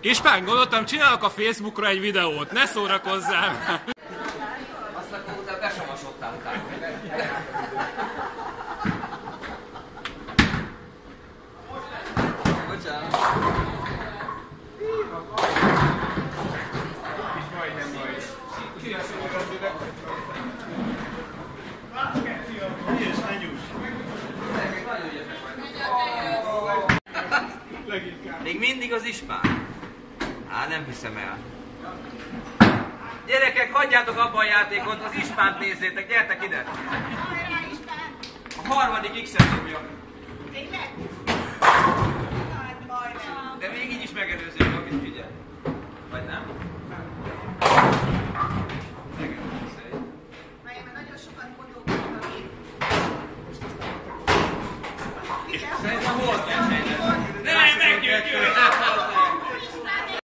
Ispán, gondoltam, csinálok a Facebookra egy videót, ne szórakozzál! Azt akkor utána besamasodtál utána. Bocsánat. Még mindig az Ispán? Á, nem hiszem el. Gyerekek, hagyjátok abba a játékot, az Ispánt nézzétek, gyertek ide! A harmadik X-et dobja. Tényleg? De még így is megelőződik, amit figyel. Vagy nem? Megelőződik. Mert nagyon sokat gondolkodtam én. Szerintem volt verseny. Nem, meggyőző!